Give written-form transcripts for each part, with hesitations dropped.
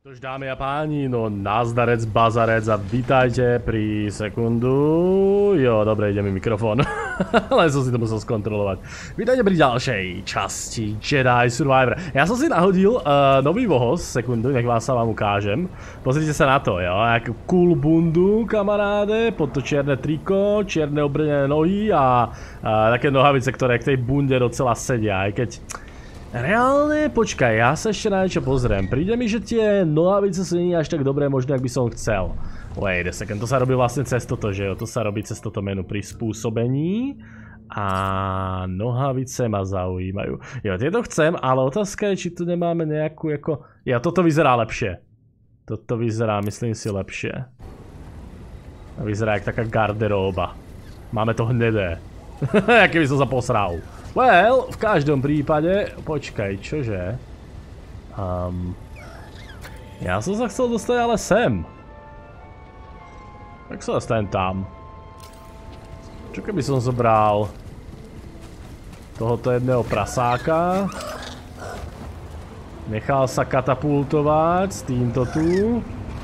Tož dámy a páni, no názdarec, bazarec a vítajte pri sekundu. Jo, dobre, ide mi mikrofón. Len som si to musel skontrolovať. Vítajte pri ďalšej časti Jedi Survivor. Ja som si nahodil nový vohoz, sekundu, nech vám ukážem. Pozrite sa na to, jo, jakú cool bundu, kamaráde, pod to čierne triko, čierne obrnené nohy a také nohavice, ktoré k tej bunde docela sedia, aj keď... Reálne, počkaj, ja sa ešte na niečo pozriem. Príde mi, že tie nohavice sú nie až tak dobré, možno ak by som chcel. Wait a second, to sa robí vlastne cez toto, že jo? To sa robí cez toto menu prispôsobení. A nohavice ma zaujímajú. Jo, tieto chcem, ale otázka je, či tu nemáme nejakú ako... Ja, toto vyzerá lepšie. Toto vyzerá, myslím si, lepšie. Vyzerá jak taká garderóba. Máme to hnedé. Keby som sa posral. Well, v každom prípade, počkaj, čože? Ja som sa chcel dostať ale sem. Tak sa dostanem tam. Čo keby som zobral tohoto jedného prasáka? Nechal sa katapultovať s týmto tu.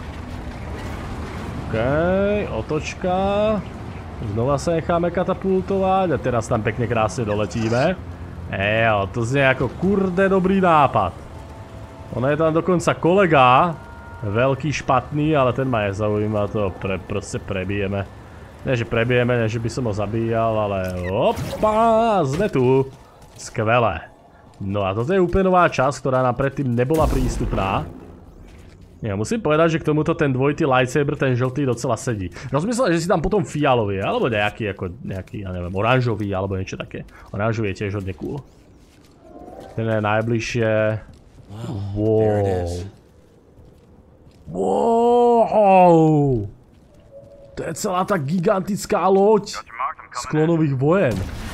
Okej, otočka. Znova sa necháme katapultovať a teraz tam pekne krásne doletíme. Jo, to znie ako kurde dobrý nápad. Ono je tam dokonca kolega, veľký špatný, ale ten ma nezaujíma, to proste prebijeme. Ne, že prebijeme, ne, že by som ho zabíjal, ale opa, sme tu. Skvelé. No a toto je úplne nová časť, ktorá nám predtým nebola prístupná. Ja musím povedať, že k tomuto ten dvojitý lightsaber, ten žltý docela sedí. Rozmyslel, že si tam potom fialový, alebo nejaký, ako nejaký, ja neviem, oranžový, alebo niečo také. Oranžový je tiež hodne cool. Ten je najbližšie. Wow. Wow. To je celá tá gigantická loď z klonových vojen.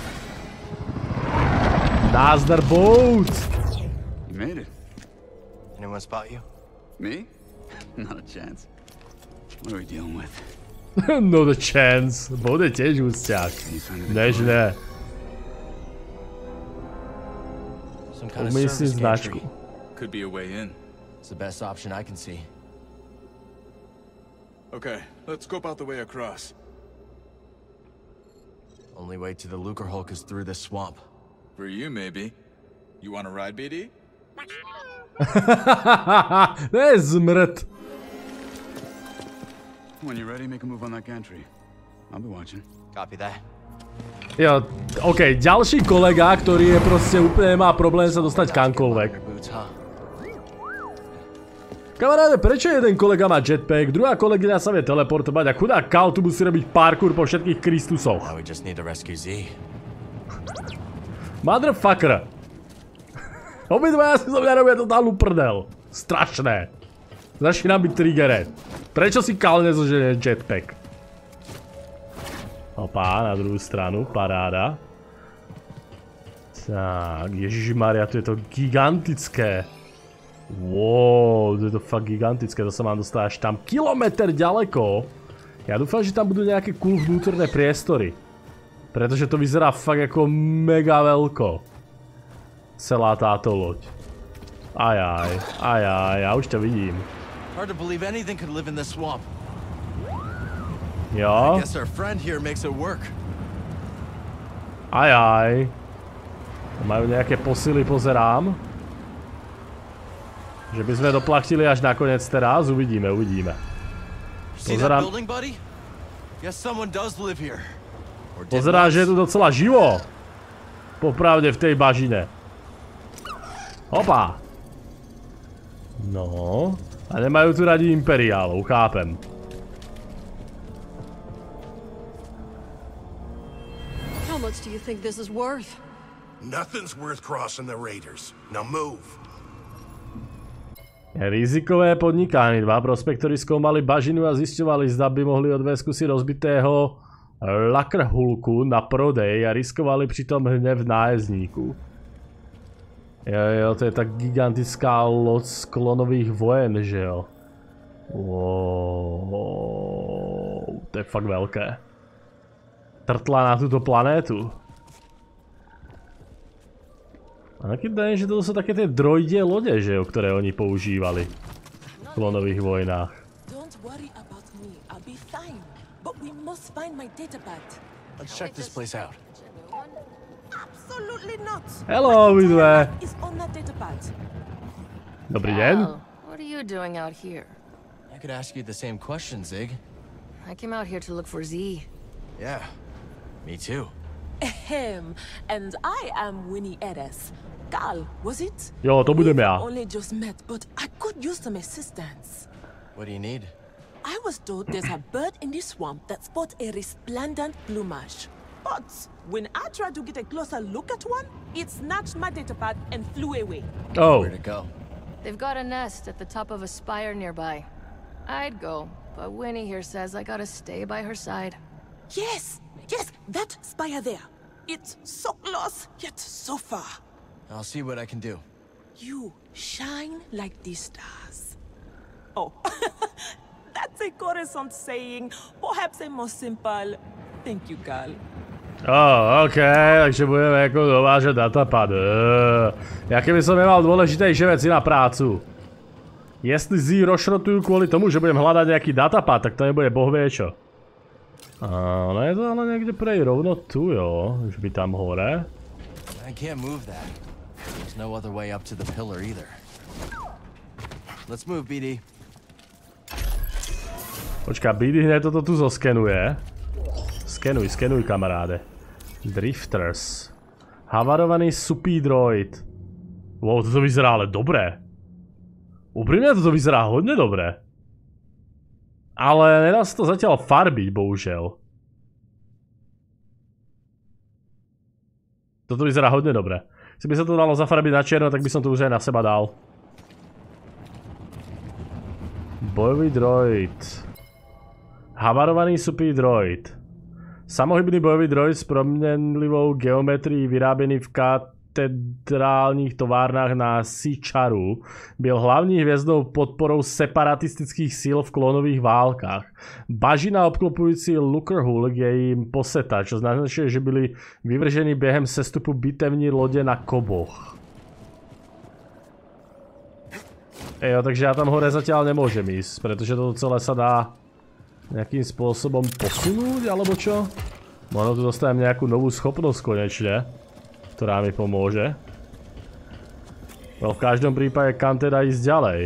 Nazdar boat. You made it. Anyone spot you? Me? Not a chance. What are we dealing with? Not a chance. Bude tiež úsťak. Nežne. Umyslím značku. Could be a way in. It's the best option I can see. Okay, let's scope out the way across. Only way to the Lucrehulk is through this swamp. For you, maybe. You want to ride, BD? To je zmrt. When you're ready, make a move on that gantry. I'll be watching. Copy that. Jo, okej, ďalší kolega, ktorý je proste úplne má problém sa dostať kamkoľvek. Kamaráde, prečo jeden kolega má jetpack, druhá kolegyňa sa vie teleportovať a chudák Cal tu musí robiť parkour po všetkých Kristusoch. Motherfucker. Obidvaja si zo mňa robia totálnu prdel. Strašné. Začína byť triggered. Prečo si Cal nezoženie jetpack? Opa, na druhú stranu, paráda. Tak, ježišmaria, tu je to gigantické. Wow, to je to fakt gigantické, to sa mám dostať až tam kilometr ďaleko. Ja dúfam, že tam budú nejaké cool vnútorné priestory. Pretože to vyzerá fakt ako mega veľko. Celá táto loď. Ajaj, ja už to vidím. Hard to believe anything could live in this swamp. Jo. I guess our friend here makes it work. Ajaj. Majú nejaké posily, pozerám. Že by sme doplatili až nakoniec teraz, uvidíme. Pozerám. Pozerám, že je tu docela živo. Popravde v tej bažine. Opa. No. A nemajú tu radi imperiálov, chápem. How much do you think this is worth? Nothing's worth crossing the raiders. Now move. Rizikové podnikanie. Dva prospektori skúmali bažinu a zisťovali, zda by mohli odviesť kusy rozbitého Lucrehulku na prodej a riskovali pritom hnev nájezdníku. Jo, to je tá gigantická loď z klonových vojen, že jo? Wow, to je fakt veľké. Trtla na túto planétu. A taký daň, že to sú také tie droidie lode, že jo, ktoré oni používali. klonových vojnách. Don't worry about me. I'll be fine. But we must find my datapad. Let's check this place out. Absolutely not. Hello, obidve. Is on that datapad. Dobrý deň. Oh, what are you doing out here? I could ask you the same question, Zig. I came out here to look for Z. Yeah, me too. Ahem. And I am Winnie Eres. Gal, was it? Jo, to budem We've ja. only just met, but I could use some assistance. What do you need? I was told there's a bird in the swamp that sports a resplendent plumage. But when I tried to get a closer look at one, it snatched my datapad and flew away. Oh, Where'd it go? They've got a nest at the top of a spire nearby. I'd go, but Winnie here says I gotta stay by her side. Yes, yes, that spire there. It's so close, yet so far. I'll see what I can do. You shine like the stars. Oh, that's a Coruscant saying. Perhaps a more simple. Thank you, Gal. OK, takže budeme jako dovážet datapad. Ja keby som nemal dôležitejšie veci na prácu. Jestli Z rozšrotujú kvôli tomu, že budem hľadať nejaký datapad, tak to nebude boh vie čo. Ale je to ale niekde prej rovno tu, jo. Už by tam hore. I can't move that. There's no other way up to the pillar either. Let's move, BD. Počká, BD hneď toto tu zoskenuje. Skenuj, kamaráde. Drifters. Havarovaný supý droid. Wow, toto vyzerá ale dobré. Úprimne toto vyzerá hodne dobré. Ale nedá sa to zatiaľ farbiť, bohužiaľ. Toto vyzerá hodne dobré. Si by sa to dalo zafarbiť na čierno, tak by som to už aj na seba dal. Bojový droid. Havarovaný supý droid. Samohybný bojový droid s proměnlivou geometrií vyráběný v katedrálních továrnách na Sičaru byl hlavní hvězdnou podporou separatistických síl v klonových válkách. Bažina obklopující Lucrehulk je jim poseta, čo naznačuje, že byli vyvrženi během sestupu bitevní lodě na Koboch. Jo, takže ja tam hore zatiaľ nemôžem ísť, pretože toto celé sa dá nejakým spôsobom posunúť, alebo čo? Možno tu dostanem nejakú novú schopnosť konečne, ktorá mi pomôže. No v každom prípade kam teda ísť ďalej?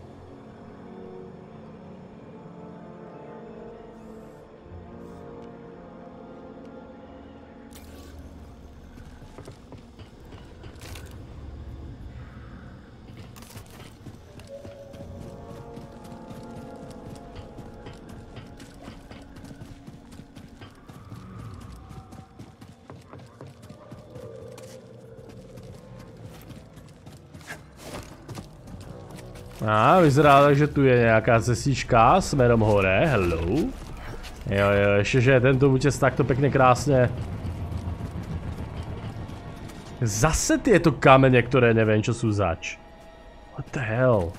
Vyzerá tak, že tu je nejaká cestička smerom hore, hello. Jo, ešte, že tento útes takto pekne krásne. Zase tieto kamene, ktoré neviem, čo sú zač. What the hell?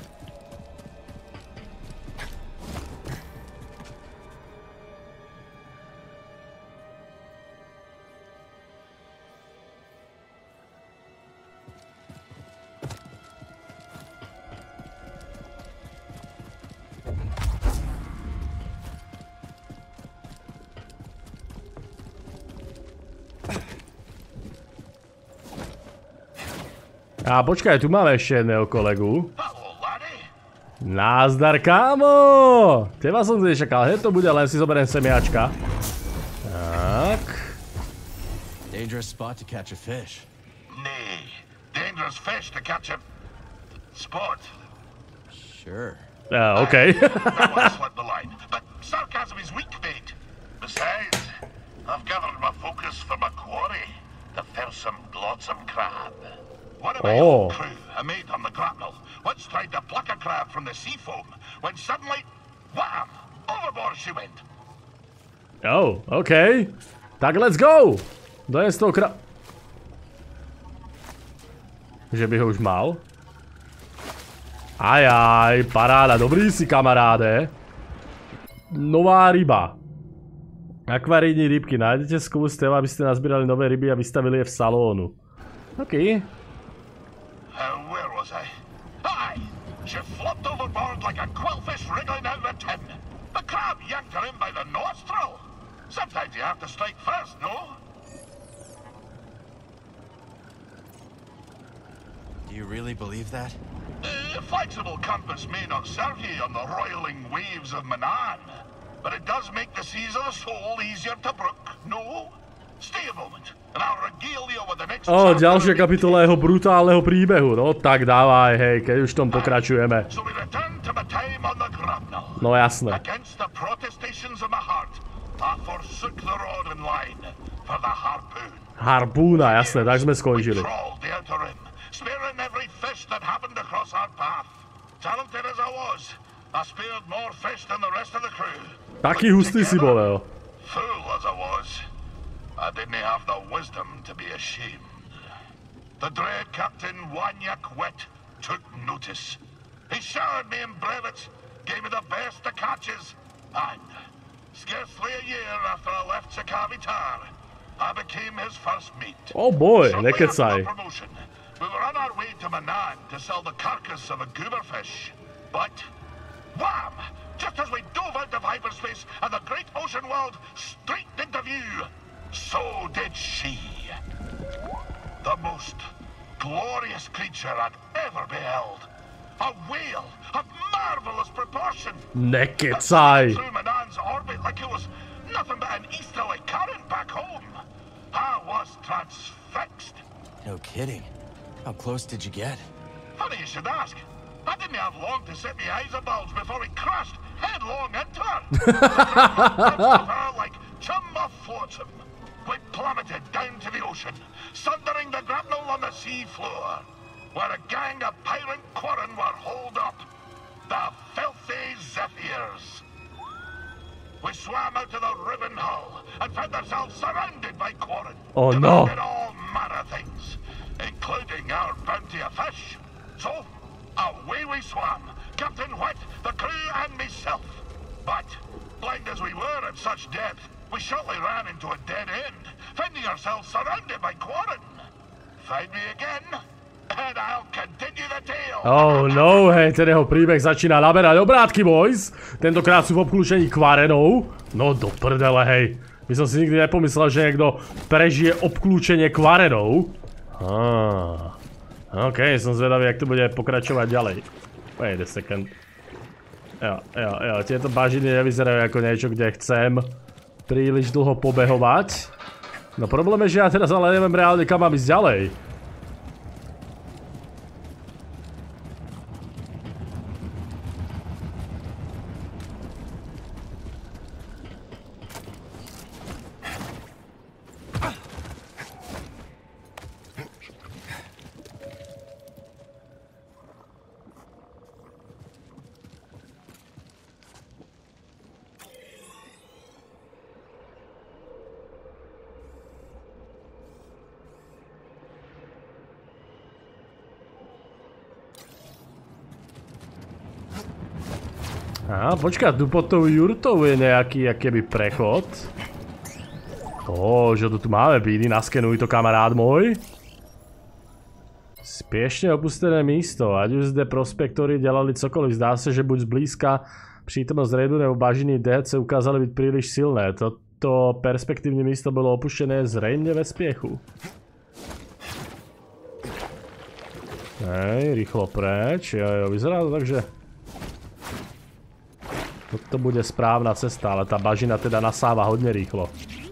A počkaj, tu máme ešte jedného kolegu. Názdar, kámo! Teba som si nečakal, hneď to bude, len si zoberiem semiačka. Tak. Dangerous spot to catch a fish. Nay, dangerous fish to catch a sport. Sure. OK. That one slipped the line, but sarcasm is weak bait. Besides, I've gathered my focus for my quarry, the fearsome glotsome crab. One of my old crew, a mate on the grapnel, once tried to pluck a crab from the sea foam, when suddenly, wham! Overboard she went. Oh, OK. Tak let's go! Dojem z toho Že by ho už mal? Ajaj, paráda, dobrý si, kamaráde. Nová ryba. Akvarijní rybky, nájdete skúste, aby ste nazbírali nové ryby a vystavili je v salónu. OK. Where was I? Aye! She flopped overboard like a quillfish wriggling out of a tin. The crab yanked her in by the nostril. Sometimes you have to strike first, no? Do you really believe that? A flexible compass may not serve you on the roiling waves of Manaan, but it does make the seas of the soul easier to brook, no? Stay a moment, and I'll regale you with the next chapter. Ďalšia kapitola jeho brutálneho príbehu. No tak dávaj, hej, keď už v tom pokračujeme. So we return to my time on the grapnel. No jasné. Against the protestations of my heart, I forsook the rod and line for the harpoon. Harpúna, jasné, tak sme skončili. We trawled the outer rim, spearing every fish that happened across our path. Talented as I was, I speared more fish than the rest of the crew. Taký hustý si bol, jo. Fool as I was, I didn't have the wisdom to be ashamed. The dread Captain Wanyak Wet took notice. He showered me in brevets, gave me the best of catches, and scarcely a year after I left Sakavitar, I became his first mate. Oh boy, Shortly nekecaj. after promotion, we were on our way to Manaan to sell the carcass of a gooberfish. But, wham! Just as we dove out of hyperspace and the great ocean world streaked into view, so did she. The most glorious creature I'd ever beheld. A whale of marvelous proportion. Nekecaj. Through Manaan's orbit like it was nothing but an easterly current back home. I was transfixed. No kidding. How close did you get? Funny you should ask. I didn't have long to set my eyes abulge before we crashed headlong into her. Her like chum of flotsam. We plummeted down to the ocean, sundering the grapnel on the sea floor, where a gang of pirate quarren were holed up. The filthy Zephyrs. We swam out to the ribbon hull and found ourselves surrounded by quarren. Oh no. Demanded all manner things, including our bounty of fish. So, away we swam, Captain Wet, the crew and myself. But, blind as we were at such depth, we shortly ran into a dead end, finding ourselves surrounded by quarren. Find me again, and I'll continue the tale. Oh no, hej, ten jeho príbeh začína naberať obrátky, boys. Tentokrát sú v obklúčení kvarenov. No do prdele, hej. My som si nikdy nepomyslel, že niekto prežije obklúčenie kvarenov. OK, som zvedavý, jak to bude pokračovať ďalej. Wait a second. Jo, tieto bažiny nevyzerajú ako niečo, kde chcem príliš dlho pobehovať. No problém je, že ja teraz ale neviem reálne, kam mám ísť ďalej. Á, počkaj, tu pod tou jurtou je nejaký akéby prechod. Že tu máme bídy, naskenuj to, kamarád môj. Spiešne opustené místo, ať už zde prospektory dělali cokoliv, zdá se, že buď zblízka přítomnost raidu nebo bažiny DHC ukázali být příliš silné. Toto perspektivní místo bylo opuštěné zřejmě ve spěchu. Hej, rýchlo preč, jo, vyzerá to tak, že toto bude správna cesta, ale tá bažina teda nasáva hodne rýchlo.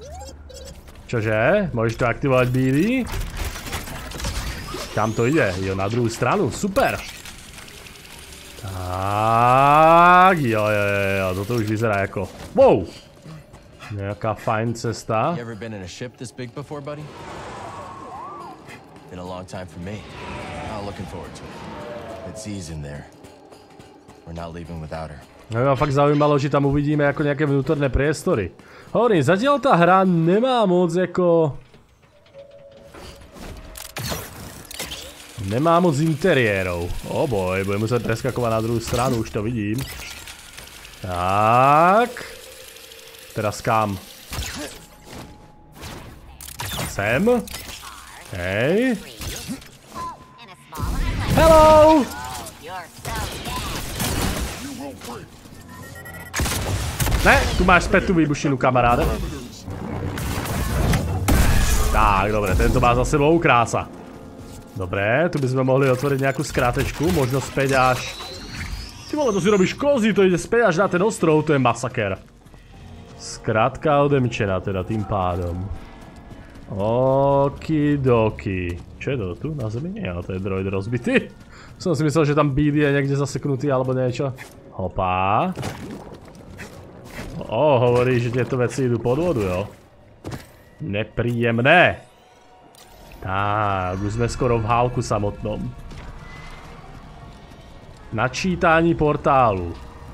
Čože? Môžeš to aktivovať, bídy? Kam to ide? Jo, na druhú stranu, super! Tak, jo, toto už vyzerá ako... Wow! Nejaká fajn cesta. You ever been in a ship this big before, buddy? Been a long time for me. I'm looking forward to it. It's easy in there. We're not leaving without her. No ma fakt zaujímalo, či tam uvidíme ako nejaké vnútorné priestory. Hovorím, zatiaľ tá hra nemá moc ako... Nemá moc interiérov. Oh boy, budem musieť preskakovať na druhú stranu, už to vidím. Tak. Teraz kam? Sem. Hej. Hello! Ne, tu máš späť tú výbušninu, kamaráde. Tak, dobre, tento má za sebou krása. Dobre, tu by sme mohli otvoriť nejakú skrátečku, možno späť až... Ty vole, to si robíš kozy, to ide späť až na ten ostrov, to je masaker. Skrátka odemčená teda tým pádom. Okidoki. Čo je to tu na zemi? Nie, ale to je droid rozbitý. Som si myslel, že tam Billy je niekde zaseknutý alebo niečo. Hopá. Hovorí, že tieto veci idú pod vodu, jo. Nepríjemné. Tak, už sme skoro v hálku samotnom. Načítání portálu.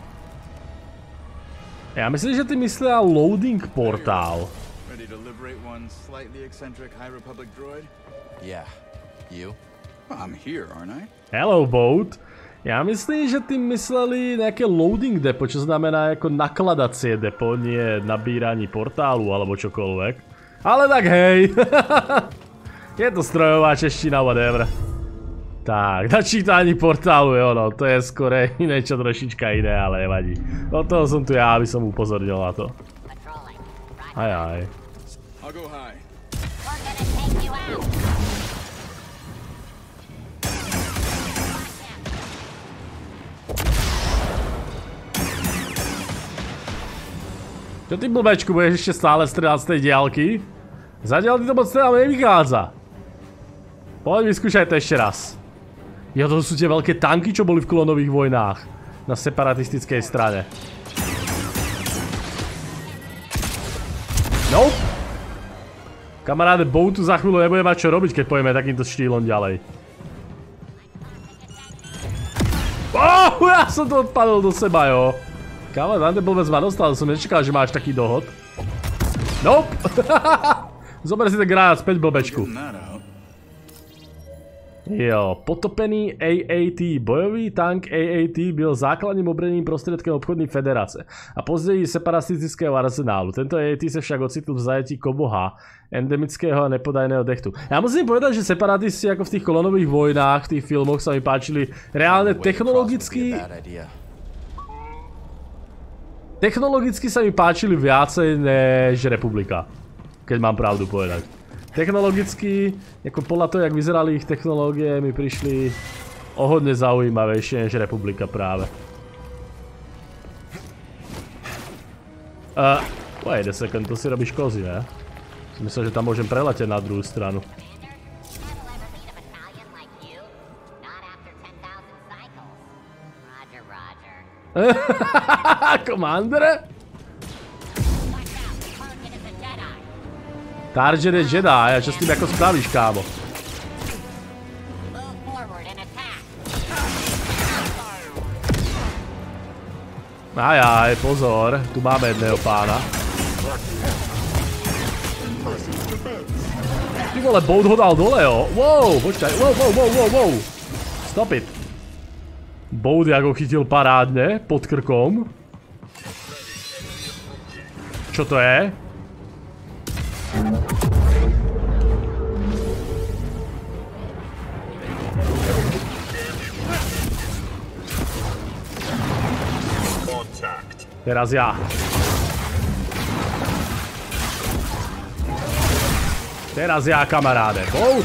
Ja myslím, že ty myslia loading portál. Ready to liberate one slightly eccentric High Republic droid? Yeah. You? I'm here, aren't I? Hello, boat. Ja myslím, že ty mysleli nejaké loading depo, čo znamená ako nakladacie depo, nie nabíranie portálu alebo čokoľvek. Ale tak hej. Je to strojová čeština, whatever. Tak, načítání portálu je ono, to je skore niečo trošička iné, ale nevadí. Od toho som tu ja, aby som upozornil na to. Aj. I'll go high. Čo ty blbečku, budeš ešte stále strieľať z tej diaľky? Zatiaľ ty to moc teda nevychádza. Poď vyskúšaj to ešte raz. Jo, to sú tie veľké tanky, čo boli v klonových vojnách. Na separatistickej strane. Nope. Kamaráde, Boatu za chvíľu nebude mať čo robiť, keď pojeme takýmto štýlom ďalej. Ja som to odpadol do seba, jo. Kamarát, blbec ma dostal, som nečakal, že máš taký dohod. Nope. Zober si ten granát späť, blbečku. Jo, potopený AAT. Bojový tank AAT byl základním obranným prostriedkom obchodnej federace a později separatistického arzenálu. Tento AAT se však ocitl v zajetí Koboha, endemického a nepodajného dechtu. Ja musím povedať, že separatisti ako v tých kolonových vojnách, v tých filmoch sa mi páčili reálne technologicky... Technologicky sa mi páčili viacej než Republika. Keď mám pravdu povedať. Technologicky, ako podľa toho, jak vyzerali ich technológie, mi prišli o hodne zaujímavejšie než Republika práve. Wait a second, to si robíš kozy, ne? Som myslel, že tam môžem preletieť na druhú stranu. Komandere? Target je Jedi, a čo s tým ako spravíš, kámo? Aj, pozor, tu máme jedného pána. Ty vole, Boat ho dal dole, jo. Wow, počkaj, wow. Stop it. Boat jak ho chytil parádne, pod krkom. Čo to je? Teraz ja. Teraz ja, kamaráde. Boat!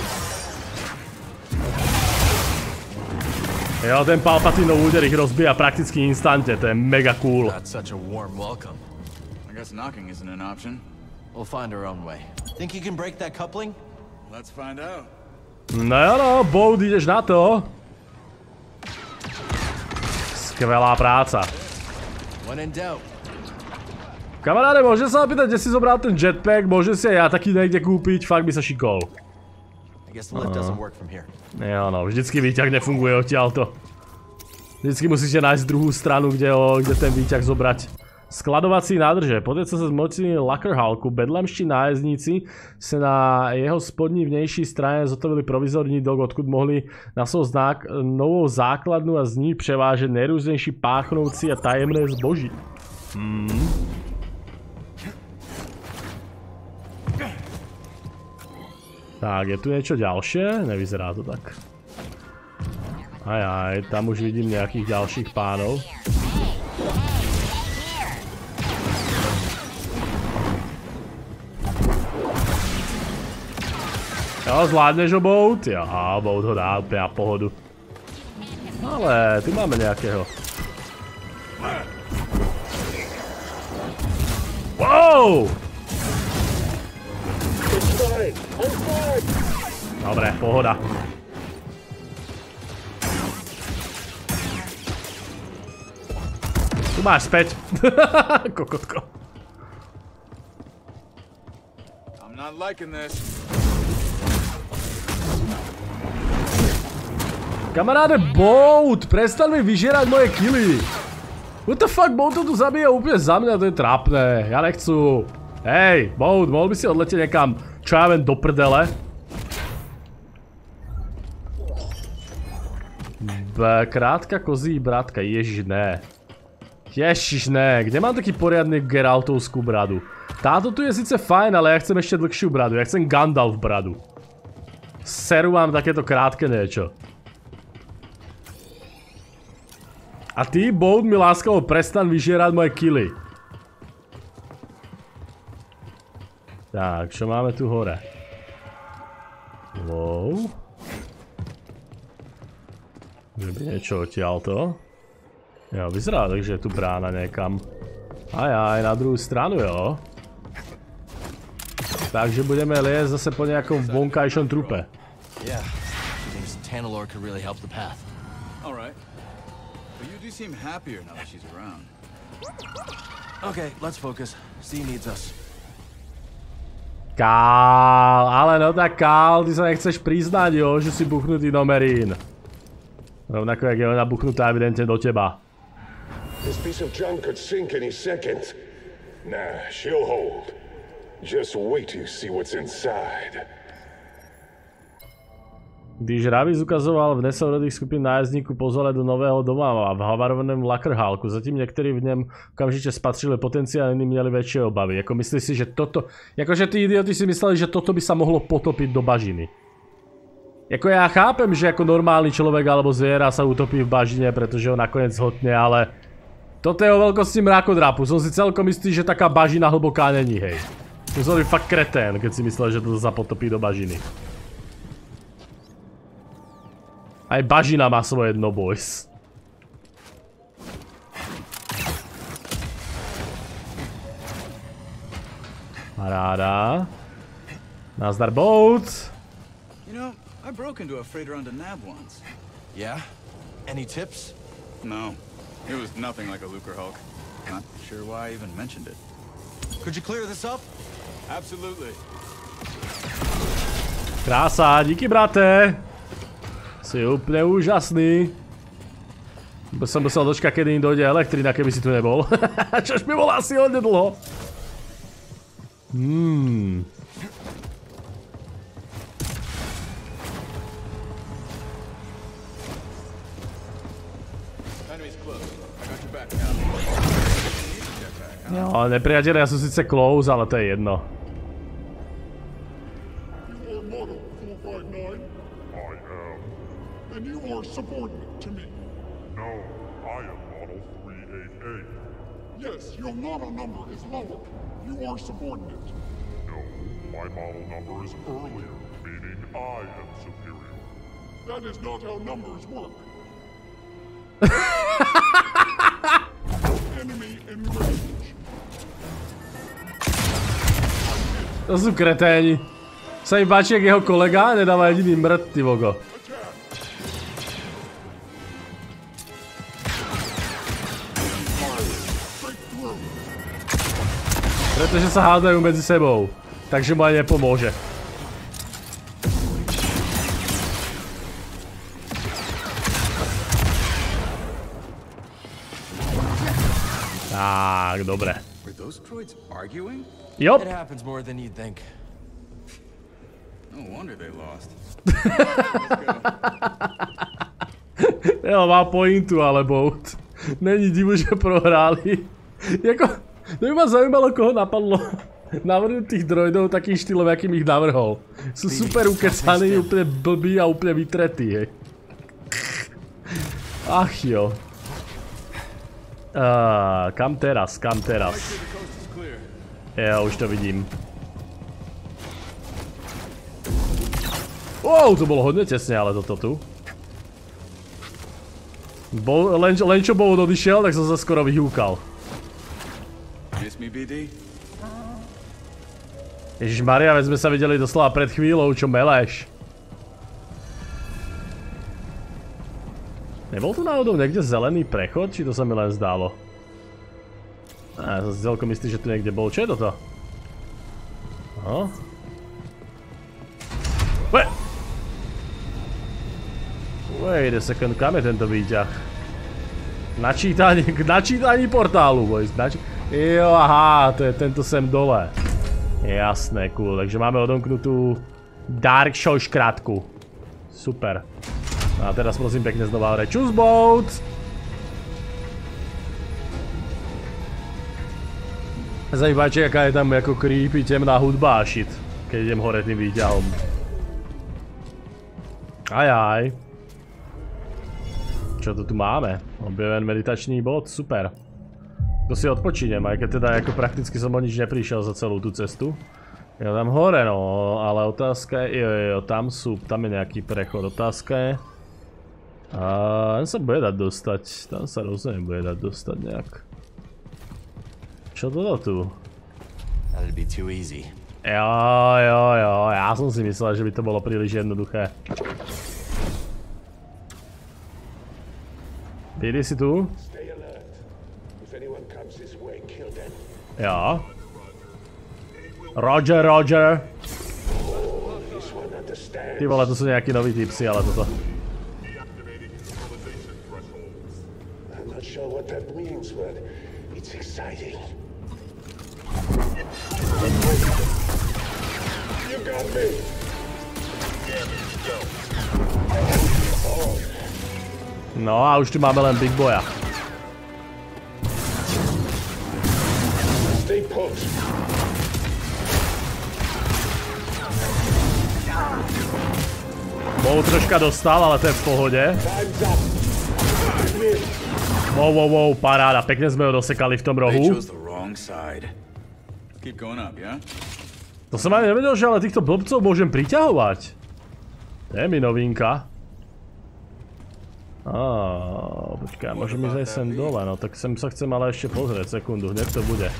Jo, ten Palpatinov úder ich rozbíja prakticky instante, to je mega cool. That's such a warm welcome. I guess knocking isn't an option. We'll find our own way. Think you can break that coupling? Let's find out. No, Boat, ideš na to. Skvelá práca. When in doubt. Kamaráde, môžem sa opýtať, kde si zobral ten jetpack? Môžem si aj ja taký niekde kúpiť? Fakt by sa šikol. I guess the lift doesn't work from here. Jo, no, vždycky výťah nefunguje odtiaľto. Vždycky musíte nájsť druhú stranu, kde ten výťah zobrať. Skladovací nádrže. Poté, co se zmocnili Lackerhalku, bedlamští nájezdníci se na jeho spodní vnější straně zotovili provizorní dok, odkud mohli na svou novou základnu a z ní převážet nejrůznější páchnoucí a tajemné zboží. Tak, je tu niečo ďalšie? Nevyzerá to tak. Aj, tam už vidím nejakých ďalších pánov. Jo, zvládneš ho Boat? Jo, Boat ho dá úplně na pohodu. Ale tu máme nějakého. Wow! Dobre, pohoda. Tu máš späť. Kokotko. I'm not liking this. Kamaráde, Boat, prestan mi vyžierať moje killy. What the fuck, Boat to tu zabíja úplne za mňa, to je trápne. Ja nechcú. Hej, Boat, mohol by si odletieť niekam, čo ja viem, do prdele? Krátka kozí bratka, ježiš, ne. Ježiš, ne, kde mám taký poriadny Geraltovskú bradu? Táto tu je síce fajn, ale ja chcem ešte dlhšiu bradu, ja chcem Gandalf bradu. Seru mám takéto krátke niečo. A ty, Boat, mi láskavo prestan vyžierať moje killy. Tak, čo máme tu hore? Wow. Že niečo odtiaľto. Jo, vyzerá tak, že je tu brána niekam. Aj, na druhú stranu, jo. Takže budeme liesť zase po nejakom vonkajšom trupe. Yeah, thinks Tanalor could really help the path. All right. But you do seem happier now that she's around. Okay, let's focus. C needs us. Kál, ale no tak Kál, ty sa nechceš priznať, jo, že si buchnutý do Merín. Rovnako, jak je ona buchnutá evidentne do teba. This piece of junk could sink any second. Nah, she'll hold. Just wait to see what's inside. Když Ravis ukazoval v nesourodých skupin nájezdníků pozole do nového doma v havarovaném Lakrhálku, zatím někteří v něm okamžitě spatřili potenciál a jiní měli větší obavy. Jako myslí si, že toto... Jakože ty idioti si mysleli, že toto by sa mohlo potopiť do bažiny. Jako já chápem, že jako normálny človek alebo zviera sa utopí v bažine, pretože ho nakoniec zhotne, ale... Toto je o veľkosti mrakodrapu. Som si celkom istý, že taká bažina hlboká není, hej. Musel by fakt kretén, keď si myslel, že to sa potopí do bažiny. Aj bažina má svoje dno, boys. Paráda. Nazdar, Boat. You know, I broke into a freighter on the Nab once. Yeah? Any tips? No, it was nothing like a Lucrehulk. Not sure why I even mentioned it. Could you clear this up? Absolutely. Krása, díky brate. Si úplne úžasný. Bo som musel dočkať, kedy im dojde elektrina, keby si tu nebol. Čož by bolo asi hodne dlho. No, nepriatelia sú síce close, ale to je jedno. You are Model 459? I am. Then you are subordinate to me. No, I am Model 388. Yes, your model number is lower. You are subordinate. No, my model number is earlier, meaning I am superior. That is not how numbers work. Enemy in range. To sú kreténi. Sa im páči, jak jeho kolega nedáva jediný mrt, ty vogo. Pretože sa hádajú medzi sebou. Takže mu aj nepomôže. Tak, dobre. Were those droids arguing? Jop. It happens more than you'd think. No wonder they lost. Jo, má pointu, ale Boat. Není divu, že prohráli. Jako, to by ma zaujímalo, koho napadlo navrhnúť tých droidov takým štýlom, akým ich navrhol. Sú super ukecaní, úplne blbí a úplne vytretí, hej. Ach jo. Kam teraz, kam teraz? Ja už to vidím. Wow, to bolo hodne tesne, ale toto tu. Len čo Bowen odišiel, tak som sa skoro vyhúkal. Miss me, BD? Ježišmaria, veď sme sa videli doslova pred chvíľou, čo meleš. Nebol tu náhodou niekde zelený prechod, či to sa mi len zdálo? Ja som si celkom istý, že tu niekde bol. Čo je toto? No. Wait a second, kam je tento výťah? K načítaní portálu, boys. Jo, aha, to je tento sem dole. Jasné, cool. Takže máme odomknutú Dark Show škrátku. Super. A teraz prosím pekne znova hore. Čus boat! Zajímajte, aká je tam ako creepy temná hudba a shit. Keď idem hore tým výťahom. Ajaj. Čo to tu máme? Objaven meditačný bod, super. To si odpočínem, aj keď teda ako prakticky som o nič neprišiel za celú tú cestu. Ja tam hore, no, ale otázka je, jo, tam je nejaký prechod, otázka je. Tam sa bude dať dostať, tam sa rozhodne bude dať dostať nejak. Čo toto tu? Jo, ja som si myslel, že by to bolo príliš jednoduché. Bídy si tu? Jo. Roger, Roger. Ty vole, to sú nejakí noví tipsy, ale toto. No a už tu máme len Big Boya. Bol troška dostal, ale to je v pohode. Wow, paráda. Pekne sme ho dosekali v tom rohu. To som aj nevedel, že ale týchto blbcov môžem priťahovať. To je mi novinka. Počkaj, môžem ísť aj sem dole, no tak sem sa chcem ale ešte pozrieť, sekundu, hneď to bude.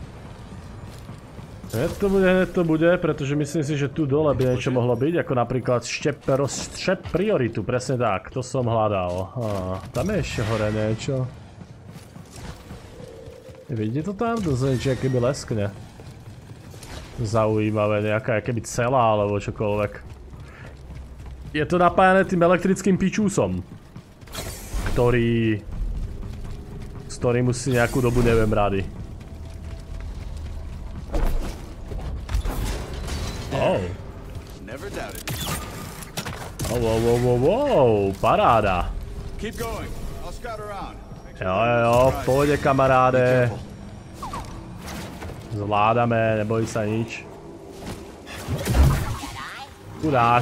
Hneď to bude, pretože myslím si, že tu dole by niečo mohlo byť, ako napríklad štep prioritu, presne tak, to som hľadal. Tam je ešte hore niečo. Vidíte to tam? To sa niečo akéby leskne. Zaujímavé, nejaká akéby celá alebo čokoľvek. Je to napájané tým elektrickým pičúsom. S ktorým už si nejakú dobu neviem rady. Wow, paráda. Jo, v pohode, kamaráde. Zvládame, neboj sa nič. Chudák.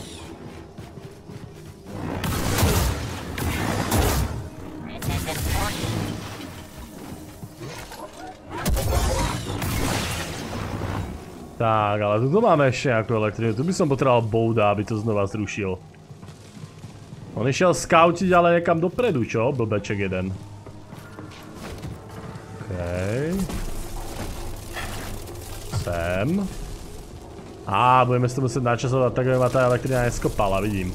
Tak, ale tu máme ešte nejakú elektrínu. Tu by som potreboval Bouda, aby to znova zrušil. On išiel skautiť, ale niekam dopredu, čo? Blbeček jeden. Okej. Sem. Budeme si to musieť načasovať, tak aby ma tá elektrína neskopala, vidím.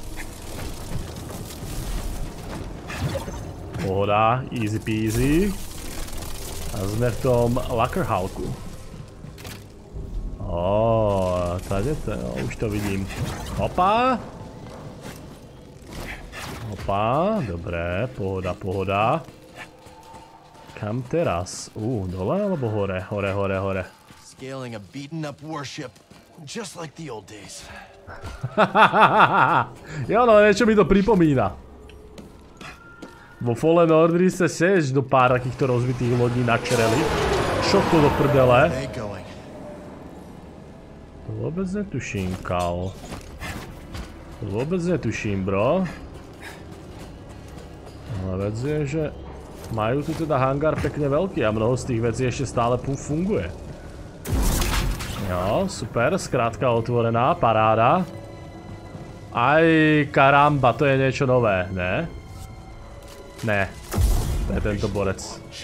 Pohoda, easy peasy. A sme v tom Lackerhalku. Tady to, už to vidím. Opa! Dobré, pohoda. Kam teraz? Dole alebo hore? Hore. Scaling a beaten up warship, just like the old days. Jo, no, niečo mi to pripomína. Vo Fallen Order ste tiež do pár takýchto rozbitých lodí načereli. Čo to do prdele? Vôbec netuším, Kal. Vôbec netuším, bro. Ale vec je, že majú tu teda hangár pekne veľký a mnoho z tých vecí ešte stále funguje. Jo, super, skrátka otvorená, paráda. Aj karamba, to je niečo nové, ne? Ne. To je tento borec.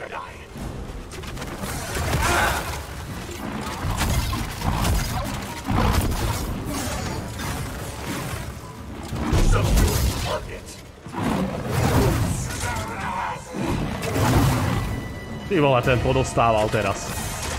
Ty vole, ten podostával teraz.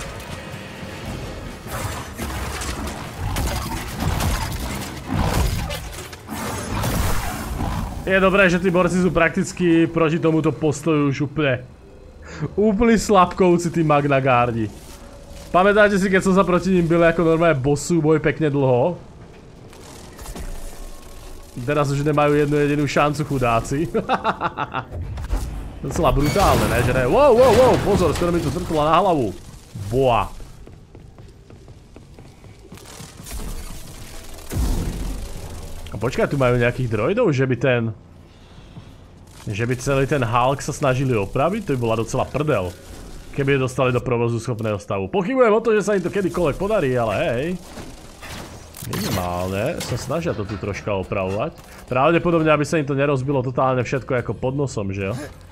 Je dobré, že tí borci sú prakticky proti tomuto postoju už úplne slabkovci, tí Magna Guardi. Pamätáte si, keď som sa proti ním byl ako normálne boss súboj pekne dlho? Teraz už nemajú jednu jedinú šancu, chudáci. Docela brutálne, ne? Že ne? Wow, pozor, skoro mi to zrkla na hlavu. Boa. A počkaj, tu majú nejakých droidov, že by celý ten Hulk sa snažili opraviť? To by bola docela prdel. Keby je dostali do provozu schopného stavu. Pochybujem o to, že sa im to kedykoľvek podarí, ale hej. Minimálne sa snažia to tu troška opravovať. Pravdepodobne, aby sa im to nerozbilo totálne všetko ako pod nosom, že jo?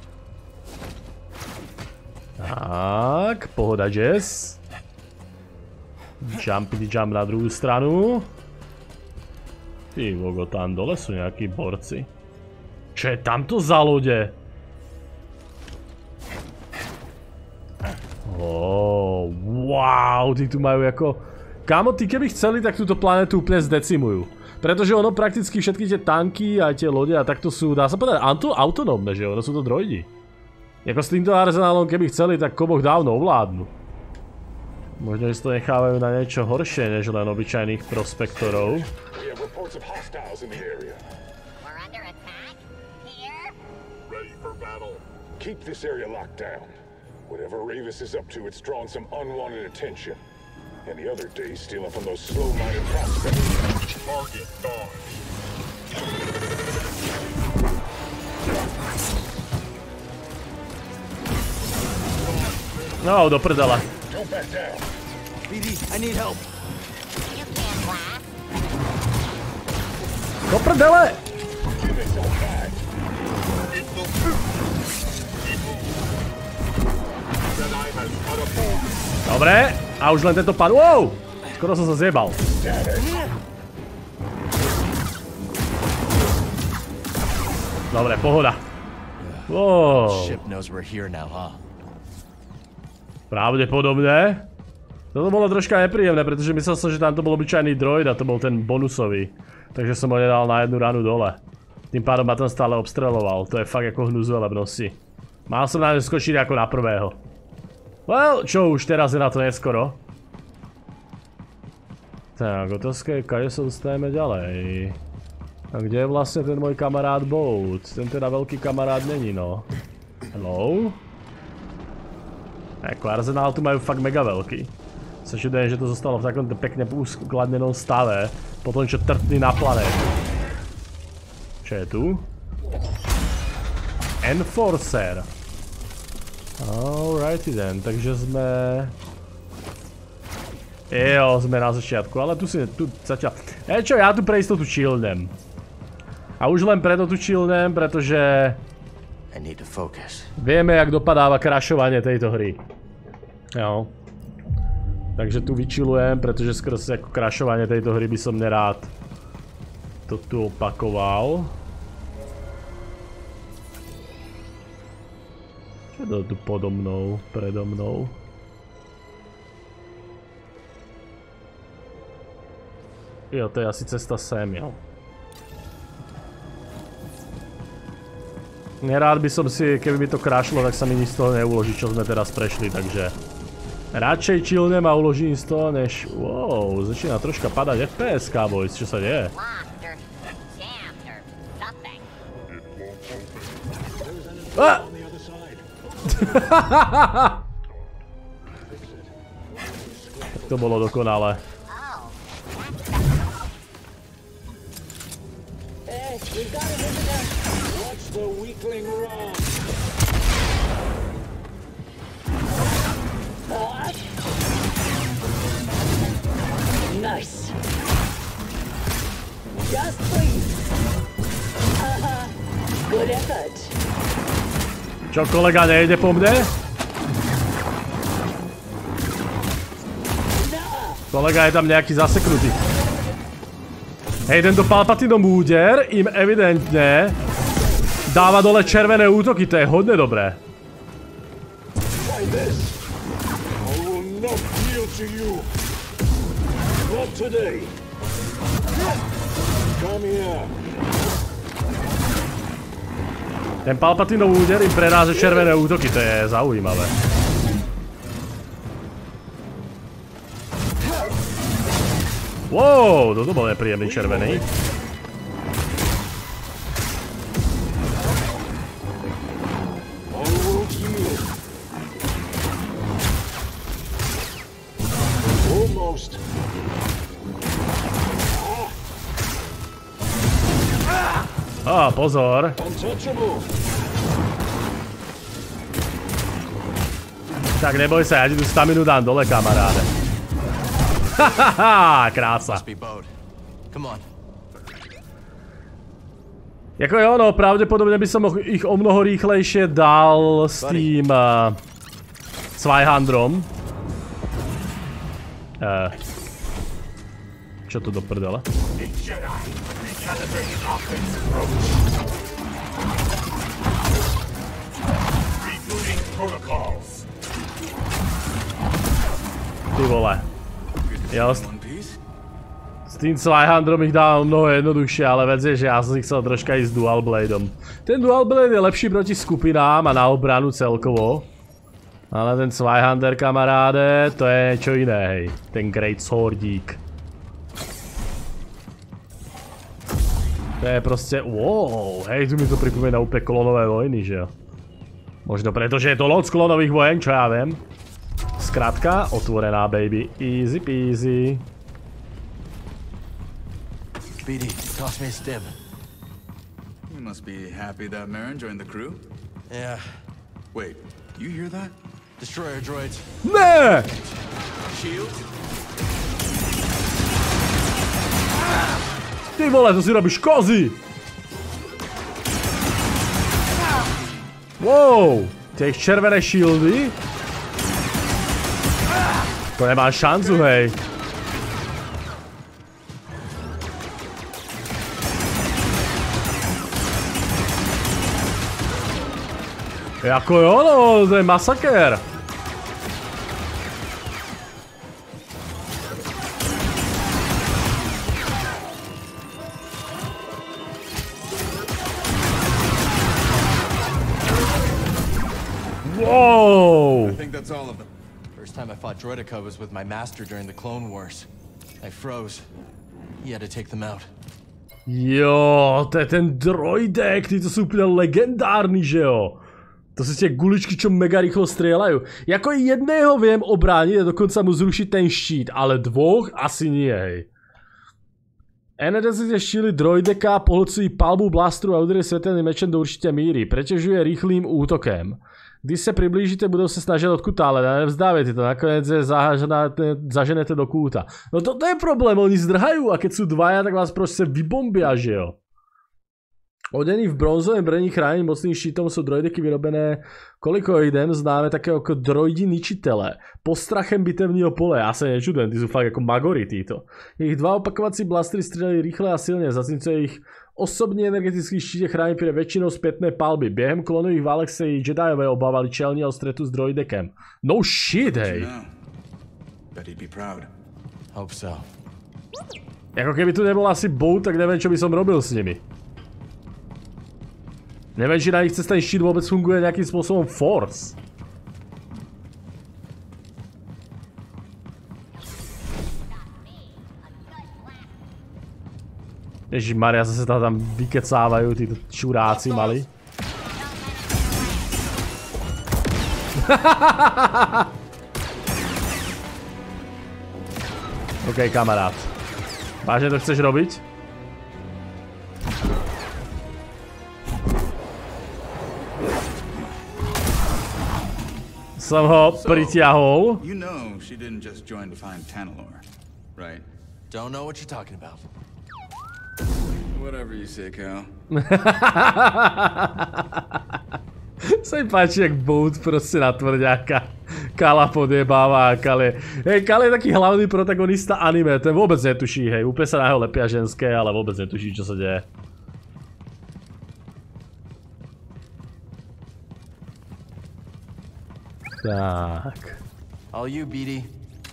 Tak, pohoda Jess. Jumpity jump na druhú stranu. Ty vogo, tam dole sú nejakí borci. Čo je tamto za lode? Wow, tí tu majú ako... Kámo, tí keby chceli, tak túto planetu úplne zdecimujú. Pretože ono prakticky všetky tie tanky a tie lode a takto sú, dá sa povedať, autonómne, že ono sú to droidi. Jako s týmto arzenálom, keby chceli, tak koboch dávno ovládnu. Možno, že to nechávajú na niečo horšie, než len obyčajných prospektorov. Reports of hostiles in the area. We're under attack? Here? Ready for battle. Keep this area locked down. Whatever Ravis is up to, it's drawn some unwanted attention. And the other day, stealing from those slow-minded prospects. Target dodge. No, do prdele. Don't back down. BD, I need help. You can't blast. Do prdele! Dobre, a už len tento pán... Wow! Skoro som sa zjebal. Dobre, pohoda. Wow. Pravdepodobne. Toto bolo troška nepríjemné, pretože myslel som, že tam to bol obyčajný droid a to bol ten bonusový. Takže som ho nedal na jednu ranu dole. Tým pádom ma tam stále obstreloval. To je fakt ako hnuzole v nosi. Mal som na ňu skočiť ako na prvého. Well, čo už, teraz je na to neskoro. Tak, otázka je, kade sa dostaneme ďalej. A kde je vlastne ten môj kamarát Boat? Ten teda veľký kamarát není, no. Hello? Ako arzenál tu majú fakt mega veľký. Sa čudujem, že to zostalo v takomto pekne uskladnenom stave. Po tom, čo trpný na planétu. Čo je tu? Enforcer. Alrighty then, takže sme... Jo, sme na začiatku, ale tu zatiaľ... Čo, ja tu pre istotu chillnem. A už len preto tu chillnem, pretože... Vieme, jak dopadáva crashovanie tejto hry. Jo. Takže tu vychillujem, pretože skrz ako crashovanie tejto hry by som nerád to tu opakoval. Čo je to tu podo mnou, predo mnou? Jo, to je asi cesta sem, jo. Nerád by som si, keby mi to crashlo, tak sa mi nič z toho neuloží, čo sme teraz prešli, takže... Radšej chillnem a uložím z toho, než... Wow, začína troška padať FPS, boys, čo sa deje? To bolo dokonalé. Nice. Just please. Čo, kolega nejde po mne? Kolega je tam nejaký zaseknutý. Hej, tento Palpatinom úder im evidentne dáva dole červené útoky, to je hodne dobré. Ten Palpatinov úder im preráže červené útoky, to je zaujímavé. Wow, toto bol nepríjemný červený. Pozor. Tak neboj sa, ja ti tu staminu dám dole, kamaráde. Hahaha, krása. Jako jo, no, pravdepodobne by som ich o mnoho rýchlejšie dal s tým Zweihandrom. Čo to do prdele? Ty vole. Jo, s tým Zweihandrom ich dávam mnoho jednoduchšie, ale vec je, že ja som si chcel troška ísť s Dual Bladeom. Ten Dual Blade je lepší proti skupinám a na obranu celkovo. Ale ten Zweihander, kamaráde, to je čo iné, hej. Ten Great Swordík. To je proste, wow, hej, tu mi to pripomína úplne klonové vojny, že jo. Možno preto, že je to loď klonových vojen, čo ja viem. Skrátka, otvorená, baby. Easy peasy. BD, toss me a stim. You must be happy that Marin joined the crew? Yeah. Wait, you hear that? Destroyer droids. Ne! Shield? Ty vole, to si robíš kozy! Wow, tie ich červené shieldy? To nemá šancu, hej. Jako jo, no, to je masakér. Whoa! I think that's all of them. First time I fought Droideka was with my master during the Clone Wars. I froze. He had to take them out. Jo, to je ten droidek, ty to sú úplne legendárny, že jo? To sú tie guličky, čo mega rýchlo strieľajú. Jako jedného viem obrániť a dokonca mu zrušiť ten štít, ale dvoch asi nie, hej. Energetická štíly droideka pohlcují palbu blastru a uderí světelným mečem do určité míry. Přetěžuje rychlým útokem. Když se přiblížíte, budou se snažit odkutálet a nevzdávajte to, nakonec je zaženete do kúta. No to je problém, oni zdrhajú a keď sú dvaja, tak vás prostě vybombia, že jo. Odení v bronzovém brení chráněným mocným štítom jsou droideky vyrobené kolikoidem, známe také jako droidi ničitele, postrachem bitevního pole. Já se nečudujem, ty jsou fakt jako magory týto. Jejich dva opakovací blastry stříleli rychle a silně, zatímco jejich osobní energetický štít chrání před většinou zpětné palby. Během klonových válek se i Jediové obávali čelního střetu s droidekem. No shit, hej. Bet he'd be proud. Hope so. Jako keby tu nebol asi bout, tak nevím, čo by som robil s nimi. Nevím, či na nich cez ten štít vůbec funguje nějakým způsobem force. Ježišmarja, zase tam vykecávajú títo čuráci mali. OK, kamarád. Vážne to chceš robiť? Som ho pritiahol. You know she didn't just join to find Tanalorr, right? Don't know what you're talking about. Whatever you say, Cal. Sa mi páči, jak Boat proste na tvrďáka. Kala podjebáva a Kale. Hej, Kale je taký hlavný protagonista anime, ten vôbec netuší, hej. Úplne sa na jeho lepia ženské, ale vôbec netuší, čo sa deje. Tak. All you, BD.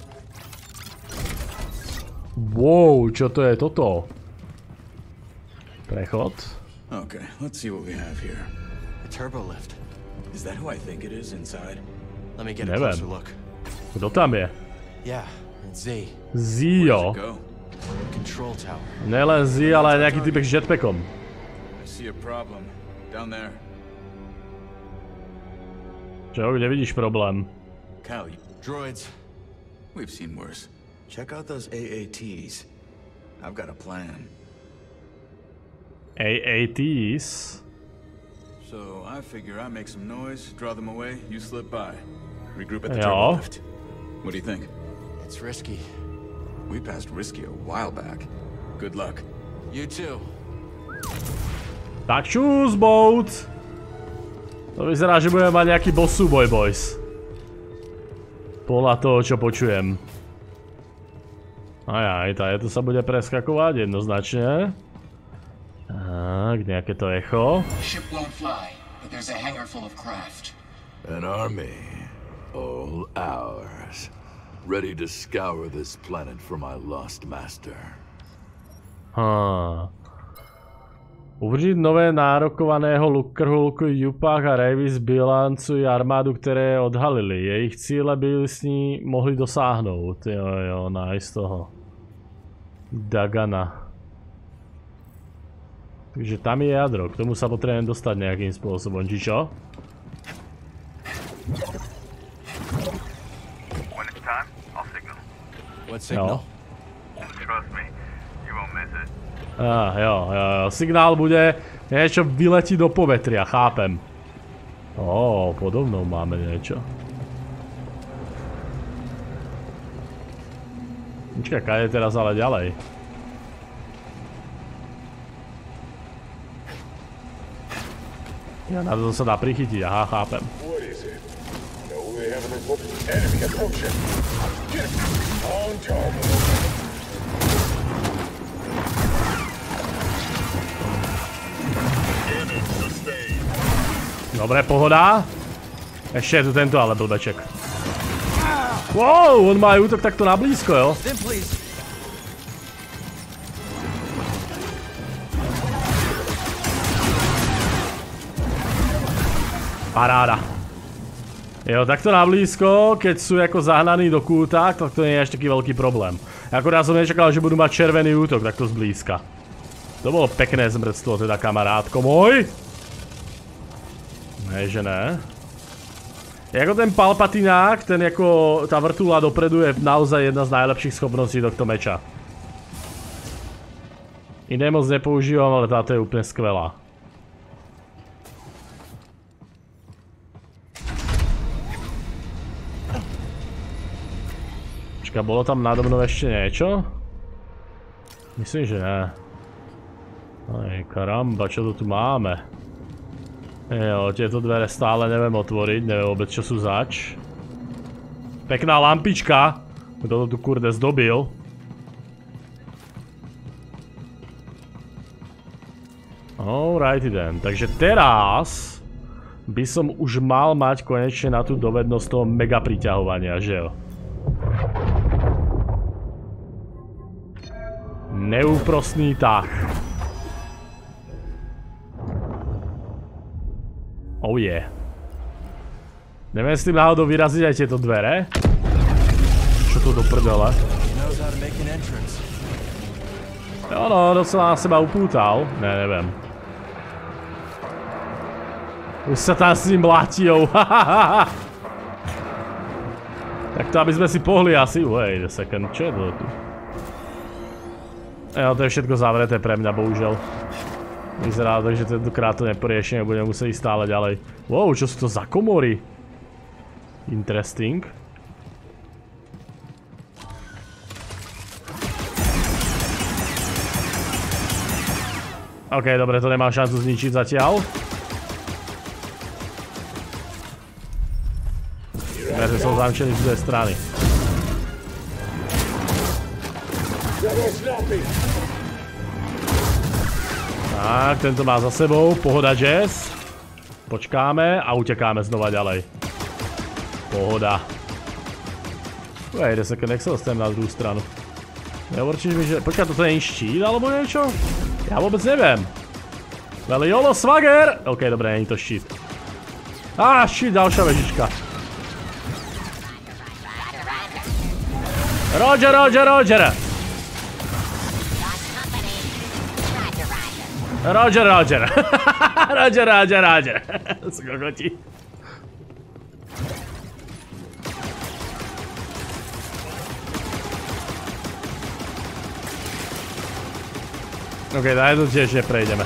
Wow, čo to je toto? Prechod. Okay, let's see what we have here. A turbo lift. Is that who I think it is inside? Let me get a closer look. Kto tam je? Yeah, it's Z. Zio. Go. Control tower. Nelen Z, ale aj nejaký typek s jetpackom. I see a problem. Down there. Čo, kde vidíš problém? Cal, Droids. we've seen worse. Check out those AATs. I've got a plan. AATs? So I figure I make some noise, draw them away, you slip by. Regroup at the Ja. turbo lift. What do you think? It's risky. We passed risky a while back. Good luck. You too. Tak čus, Boat! To vyzerá, že budeme mať nejaký boss súboj, boys. Podľa toho, čo počujem. Ajaj, to sa bude preskakovať jednoznačne. Tak, nejaké to echo. Ship won't fly, but there's a hangar full of craft. An army, all ours, ready to scour this planet for my lost master. Uvržiť nové nárokovaného Luckrhulku, Jupach a Revis bilancujú armádu, ktoré odhalili. Jejich cíle by s ní mohli dosáhnout. Jo, nice toho. Dagana. Takže tam je jadro, k tomu sa potrebujem dostať nejakým spôsobom, či čo? When it's time, I'll signal. What signal? Trust me, you won't miss it. Jo. Signál bude, niečo vyletí do povetria, chápem. Podobnou máme niečo. Počkaj, kaj je teraz ale ďalej? Ja na to sa dá prichytiť, aha, chápem. Dobre, pohoda. Ešte je tu tento ale blbeček. Wow, on má aj útok takto na blízko, jo? Paráda. Jo, takto na blízko, keď sú ako zahnaní do kúta, tak to nie je až taký veľký problém. Akorát som nečakal, že budú mať červený útok takto zblízka. To bolo pekné zmrctvo, teda kamarátko môj. Ne, že ne. Jako ten Palpatinák, ten jako tá vrtula dopredu je naozaj jedna z najlepších schopností tohto meča. Iné moc nepoužívam, ale táto je úplne skvelá. Počkaj, bolo tam nado mnou ešte niečo? Myslím, že ne. Aj karamba, čo to tu máme? Jo, tieto dvere stále neviem otvoriť, neviem vôbec čo sú zač. Pekná lampička. Kto to tu kurde zdobil? Alrighty then, takže teraz by som už mal mať konečne na tú dovednosť toho mega priťahovania, že jo? Neúprostný tah. Oh yeah. Neviem s tým náhodou vyraziť aj tieto dvere? Čo to do prdele? Jo no, docela na seba upútal. Ne, neviem. Už sa tam s ním mlátil. Tak to aby sme si pohli asi. Wait a second, čo je to tu? Jo, to je všetko zavreté pre mňa, bohužel. Vyzerá tak, že tentokrát to neporiešime, budeme musieť ísť stále ďalej. Wow, čo sú to za komory? Interesting. OK, dobre, to nemám šancu zničiť zatiaľ. Dveře jsou zamčeny z druhé strany. Tak, tento má za sebou, pohoda Jazz. Počkáme a utěkáme znova ďalej. Pohoda. Wait a second, jak se dostaneme na druhou stranu? Neurčíš mi, že... Počkaj, toto není štít alebo niečo? Já vůbec nevím. Veli jolo, svager! OK, dobré, není to štít. Štít, další vežička. Roger! Roger. Skokoti. OK, na jednu tiež neprejdeme.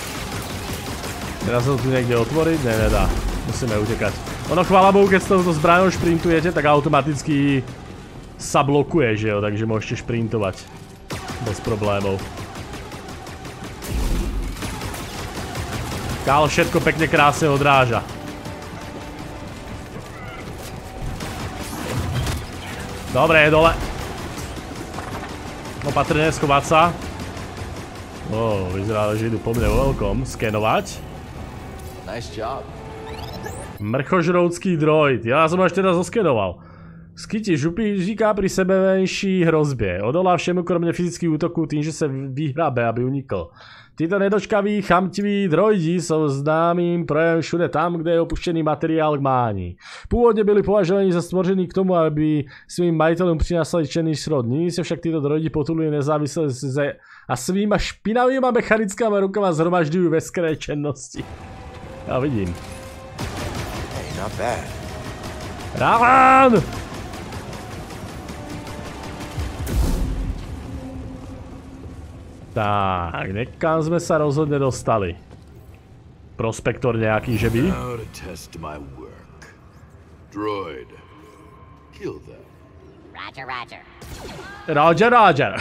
Dá sa to tu niekde otvoriť? Ne, nedá. Musíme utekať. Ono, chvála Bohu, keď s touto zbraňou šprintujete, tak automaticky sa blokuje, že jo? Takže môžete šprintovať. Bez problémov. Kál všetko pekne krásne odráža. Dobre, je dole. Opatrne, schovať sa. Vyzerá, že idú po mne veľkom. Skenovať. Nice job. Mrchožroutský droid. Ja som až teda zoskenoval. Skyti župy říká pri sebe menší hrozbě. Odolá všemu kromě fyzických útoků tým, že se vyhrabe, aby unikl. Tyto nedočkaví, chamtiví droidi jsou známým projevem všude tam, kde je opuštěný materiál k mání. Původně byli považováni za stvořený k tomu, aby svým majitelům přinášeli černý šrot. Nyní se však tyto droidi potulují nezávisle a svýma špinavýma mechanickými rukama zhromažďují veškeré činnosti. Já vidím. Hey, not bad. Rán! Tak, někam jsme se rozhodně dostali. Prospektor nějaký, že by? Roger.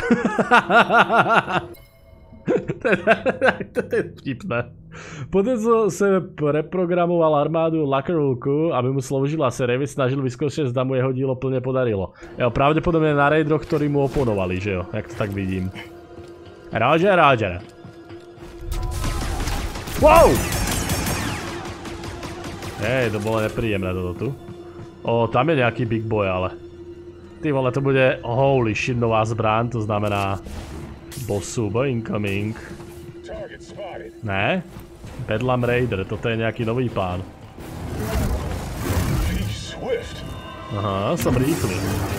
To je vtipné. Poté, co se reprogramoval armádu Lakerulku, aby mu sloužila, se Revis snažil vyzkoušet, zda mu jeho dílo plně podarilo. Jo, pravděpodobně na raidroch, ktorí mu oponovali, že jo? Jak to tak vidím. Roger. Wow! Hej, to bylo nepříjemné toto tu. Tam je nějaký big boy, ale. Ty vole, to bude holy shit nová zbraň, to znamená bossuba incoming. Ne? Bedlam Raider, toto je nějaký nový pán. Aha, jsem rýchlý.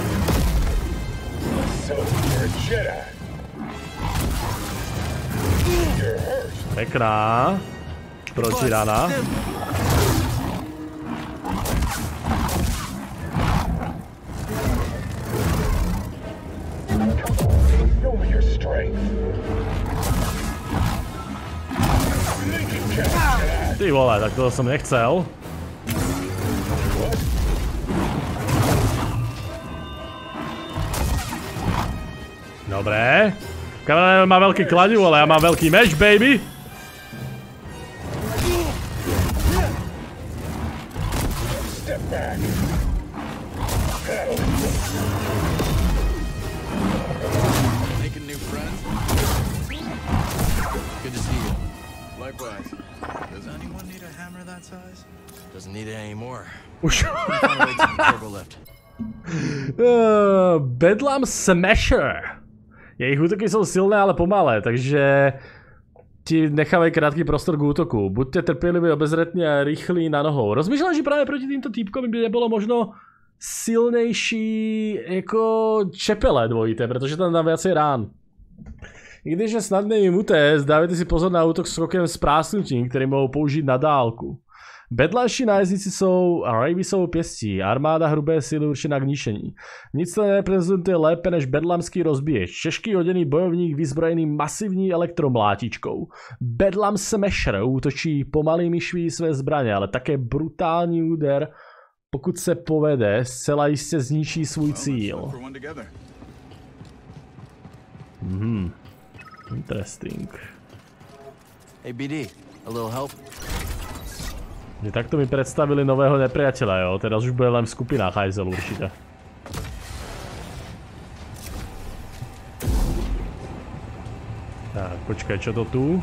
Pekná. Protirana. Ty vole, tak toho jsem nechcel. Dobré. Kamarád má velký kladivo, ale já mám velký meč, baby. Už. Bedlam Smasher. Jejich útoky jsou silné, ale pomalé, takže ti nechávají krátký prostor k útoku. Buďte trpěliví, obezřetní a rychlí na nohou. Rozmýšlel, že právě proti týmto týpkům by nebylo možno silnější jako čepele dvojité, protože tam dám viacej rán. I když je snadné jim utéct, dávajte si pozor na útok skokem s prásnutím, který mohou použít na dálku. Bedlanští nájezdníci jsou Ravisovou pěstí, armáda hrubé síly určená k ničení. Nic to nereprezentuje lépe než bedlamský rozbíječ, těžký oděný bojovník vyzbrojený masivní elektromlátičkou. Bedlam Smasher útočí pomalými šví své zbraně, ale také brutální úder, pokud se povede, zcela jistě zničí svůj cíl. Interesting. Hey BD, a little help? Že takto mi predstavili nového nepriateľa, jo. Teraz už bude len v skupinách hajzel určite. Tak, počkaj, čo to tu?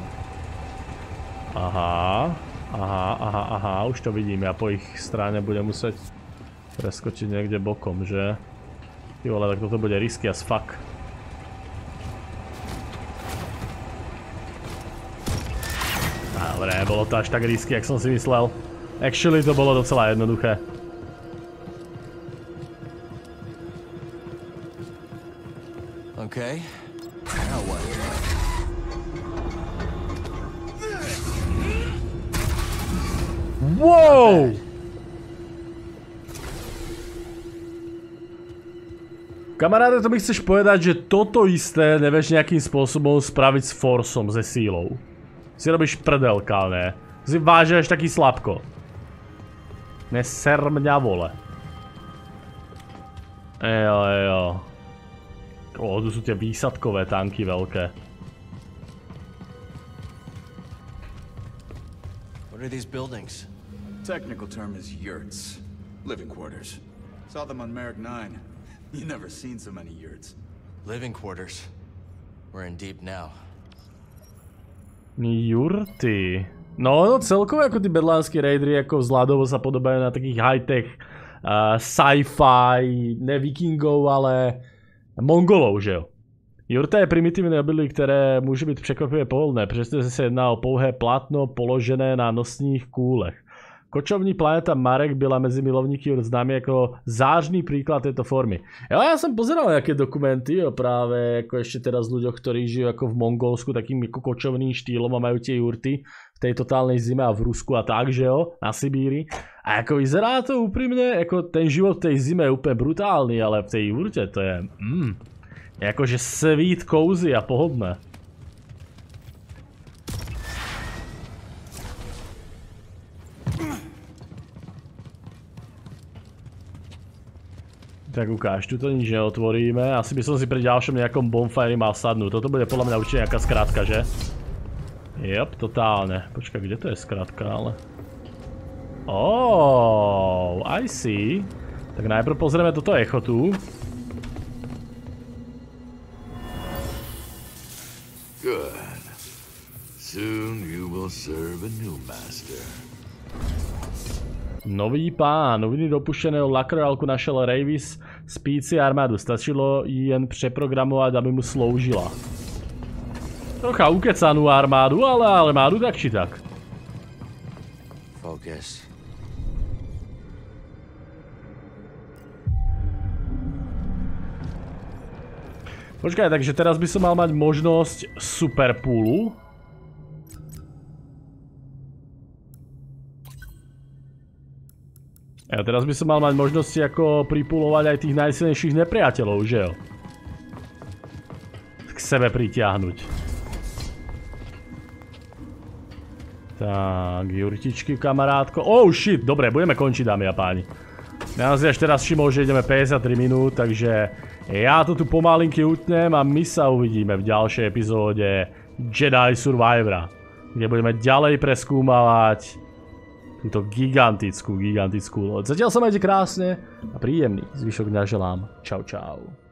Aha, už to vidím. Ja po ich strane budem musieť preskočiť niekde bokom, že? Ty vole, tak toto bude risky as fuck. Dobre, nebolo to až tak risky, jak som si myslel. Actually to bolo docela jednoduché. Okay. Now what? Wow! Kamaráde, to mi chceš povedať, že toto isté nevieš nejakým spôsobom spraviť s forsom, ze sílou. Si robíš prdelka, ne? Si vážeš taký slabko. Neser mňa, vole. Jo. Tu sú tie výsadkové tanky veľké. What are these buildings? Technical term is yurts. Living quarters. Saw them on Merrick 9. You never seen so many yurts. Living quarters. We're in deep now. Jurty. No celkovo ako tí bedlánsky raideri ako vzhľadovo sa podobajú na takých high-tech sci-fi, ne vikingov, ale mongolov, že jo. Jurta je primitívne obilí, ktoré môže byť překvapivé pohodlné, pretože sa jedná o pouhé plátno položené na nosných kúlech. Kočovní planeta Marek byla mezi milovníky jurt známy ako zářný príklad tejto formy. Ja som pozeral nejaké dokumenty o práve ako ešte teraz ľuďoch, ktorí žijú ako v Mongolsku takým ako kočovným štýlom a majú tie jurty v tej totálnej zime a v Rusku a tak, že jo, na Sibíri. A ako vyzerá to úprimne, ako ten život v tej zime je úplne brutálny, ale v tej jurte to je akože sweet, cozy a pohodné. Tak ukáž, tu to nič neotvoríme. Asi by som si pri ďalšom nejakom bonfire mal sadnúť. Toto bude podľa mňa určite nejaká skratka, že? Jop, totálne. Počkaj, kde to je skratka, ale... Oh, I see. Tak najprv pozrieme toto echo tu. Good. Soon you will serve a new master. Nový pán, noviny dopuštěného lakrálku našel Ravis spící armádu. Stačilo ji jen přeprogramovat, aby mu sloužila. Trocha ukecanú armádu, ale armádu tak či tak. Focus. Počkaj, takže teraz by som mal mať možnosť superpúlu. A teraz by som mal mať možnosti ako pripulovať aj tých najsilnejších nepriateľov, že jo? K sebe pritiahnuť. Tak, jurtičky, kamarátko. Oh shit, dobre, budeme končiť, dámy a páni. Ja si až teraz všimol, že ideme 53 minút, takže ja to tu pomalinky utnem a my sa uvidíme v ďalšej epizóde Jedi Survivora, kde budeme ďalej preskúmavať túto gigantickú loď. Zatiaľ sa majte krásne a príjemný zvyšok dňa želám. Čau, čau.